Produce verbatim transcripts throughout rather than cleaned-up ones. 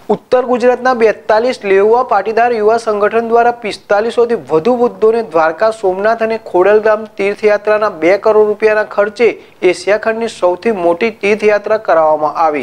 उत्तर गुजरातना बेतालीस लेवा पाटीदार युवा संगठन द्वारा पिस्तालीसो थी वधु वृद्धोने द्वारका सोमनाथ और खोडलधाम तीर्थयात्रा बे करोड़ रूपिया खर्चे एशिया खंड की सौथी मोटी तीर्थयात्रा करावामां आवी।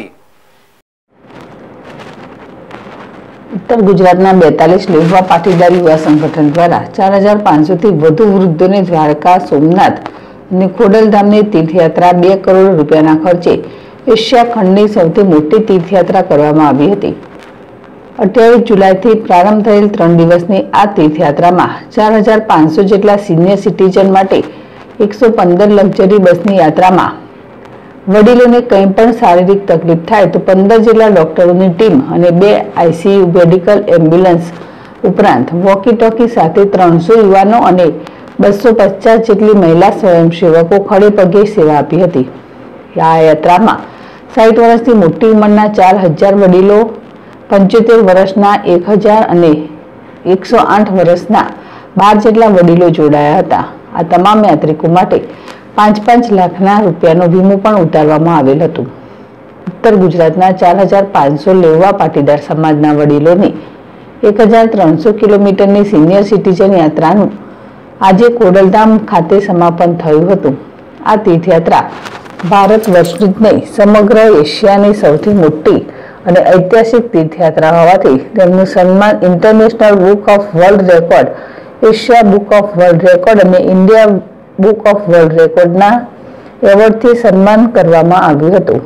उत्तर गुजरातना बेतालीस लेवा पाटीदार युवा संगठन द्वारा चार हजार पांच सौ थी वधु वृद्धोने द्वारका सोमनाथ और खोडलधाम की तीर्थयात्रा बे करोड़ रूपिया खर्चे एशिया खंड की सौथी मोटी तीर्थयात्रा करवामां आवी हती। अठावीस जुलाई थी प्रारंभ थयेल त्रण दिवसनी आ तीर्थयात्रा में चार हजार पांच सौ जेटला सीनियर सिटीजन माटे एक सौ पंदर लग्जरी बसनी यात्रा में वडीलोने कंई पण शारीरिक तकलीफ थाय तो पंदर जेटला डॉक्टरोनी टीम अने बे आईसीयू मेडिकल एम्ब्युलन्स उपरांत वॉकी टॉकी साथे त्रणसो युवानो अने बसो पचास जेटली महिला स्वयंसेवको खड़े पगे सेवा आपी हती। आ यात्रा में साठ वर्षथी मोटी उंमरना चार हजार वडीलो, पंचोतेर वर्षना एक हजार अने एक सौ आठ वर्षना बार जेटला वडीलो जोड़ाया हता। आ तमाम यात्रिको माटे पांच पांच लाखना रूपियानो वीमो पण उतारवामां आवेल हतुं। उत्तर गुजरातना चार हजार पांच सौ लेवा पाटीदार समाजना वडीलोनी एक हजार त्रणसो किलोमीटरनी सीनियर सिटीजन यात्रानुं आजे खोडलधाम खाते समापन थयुं हतुं। आ तीर्थयात्रा भारत वर्षनी ज नहीं समग्र एशियानी सौथी मोटी અને ઐતિહાસિક તીર્થયાત્રા હોવાથી તેમનું સન્માન international book of world record, Asia book of world record અને ઇન્ડિયા બુક ઓફ વર્લ્ડ રેકોર્ડના એવોર્ડથી સન્માન કરવામાં આવ્યું હતું।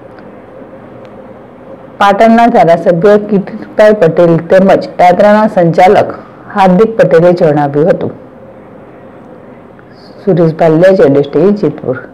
પાટણના ધારાસભ્ય કિરીટભાઈ પટેલ તેમજ યાત્રાના સંચાલક હાર્દિક પટેલે જણાવ્યું હતું। સુરેશ ભાલિયા, જેડેશ ટીવી, જેતપુર।